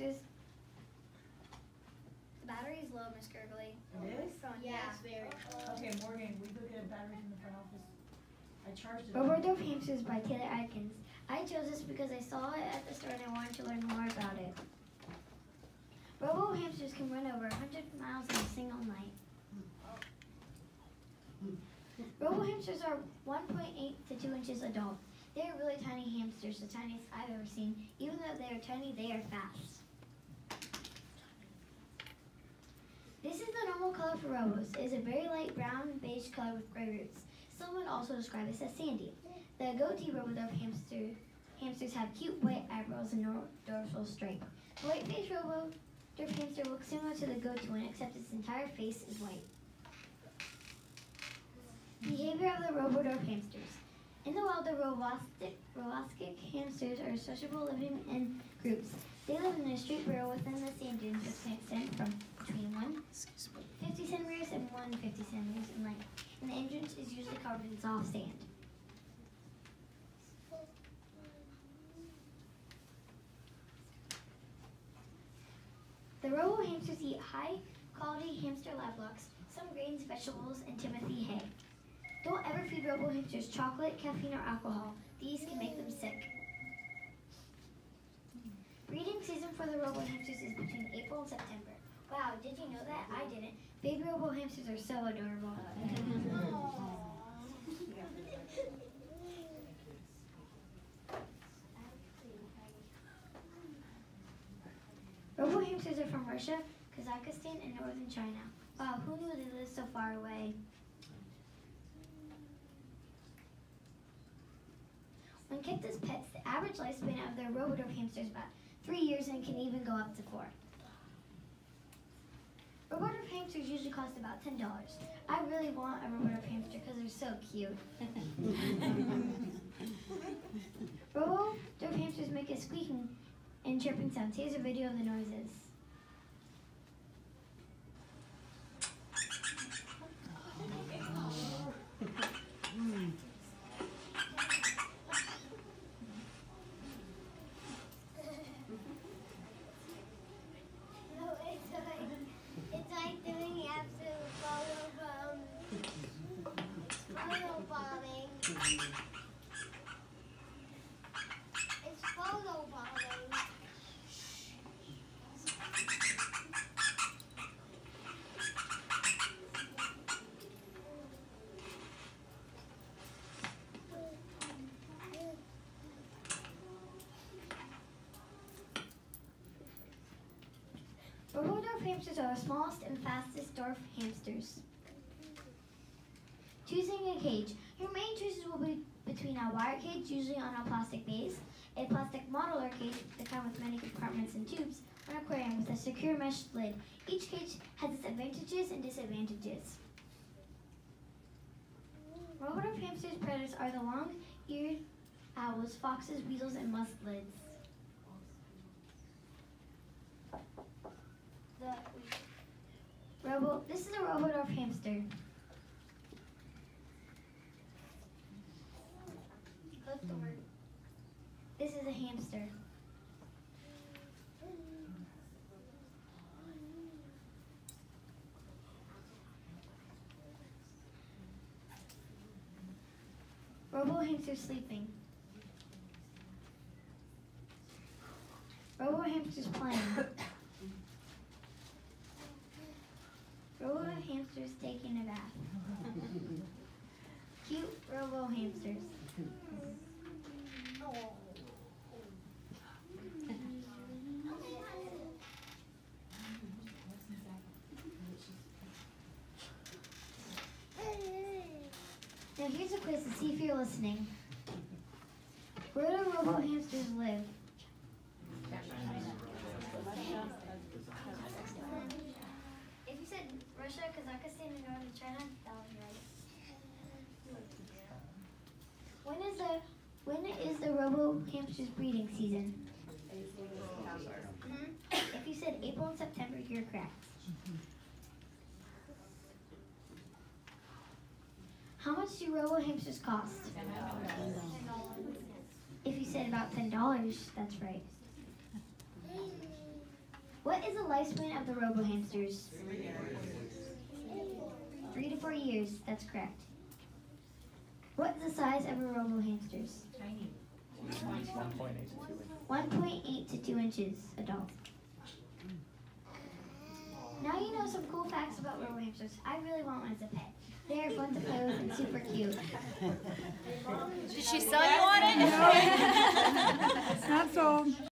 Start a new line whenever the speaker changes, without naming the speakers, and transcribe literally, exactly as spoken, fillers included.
hamsters. The battery's low, Miss Gurgley.
It is?
Yeah.
It's very
Okay, Morgan, we go get a battery from the front office. I charged it.
Robodorf Hamsters by Taylor Atkins. I chose this because I saw it at the store and I wanted to learn more about it. Robo hamsters can run over one hundred miles in a single night. Robo hamsters are one point eight to two inches adult. They are really tiny hamsters, the tiniest I've ever seen. Even though they are tiny, they are fast. This is the normal color for robos. It is a very light brown beige color with gray roots. Some would also describe this as sandy. The goatee Robodorf hamster, hamsters have cute white eyebrows and nor- dorsal stripe. The white-faced Robodorf hamster looks similar to the goatee one, except its entire face is white. Behavior of the Robodorf hamsters. In the wild, the Rovastic, Rovastic hamsters are sociable, living in groups. They live in a straight burrow within the sand dunes, which can extend from between one hundred fifty centimeters and one hundred fifty centimeters in length, and the entrance is usually covered in soft sand. The robo hamsters eat high-quality hamster lab blocks, some grains, vegetables, and Timothy hay. Don't ever feed robo hamsters chocolate, caffeine, or alcohol. These can make them sick. Breeding season for the robo hamsters is between April and September. Wow, did you know that? I didn't. Baby robo hamsters are so adorable. Robo hamsters are from Russia, Kazakhstan, and northern China. Wow, who knew they lived so far away? When kept as pets, the average lifespan of the Robodorf hamster is about three years and can even go up to four. Robodorf hamsters usually cost about ten dollars. I really want a Robodorf hamster because they're so cute. Robodorf hamsters make a squeaking and chirping sounds. Here's a video of the noises. Robodorf hamsters are the smallest and fastest dwarf hamsters. Choosing a cage. Your main choices will be between a wire cage, usually on a plastic base, a plastic modeler cage, the kind with many compartments and tubes, or an aquarium with a secure mesh lid. Each cage has its advantages and disadvantages. Robodorf hamsters' predators are the long-eared owls, foxes, weasels, and mustelids. The Robo, this is a Robodorf hamster. This is a hamster. Robo hamster sleeping. Robo hamsters playing. Robo hamsters taking a bath. Cute robo hamsters. Now here's a quiz to see if you're listening. Where do robo hamsters live? If you said Russia, Kazakhstan, and northern China, that was right. When is the when is the robo hamster's breeding season? Hmm? If you said April and September, you're correct. How much do robo hamsters cost? If you said about ten dollars, that's right. What is the lifespan of the robo hamsters? Three to four years. That's correct. What is the size of a robo hamsters?
Tiny.
one point eight to two inches.
one point eight to two inches adult. Now you know some cool facts about robo hamsters. I really want one as a pet. They are fun to play with and super cute.
Did she sell you on it?
Not sold.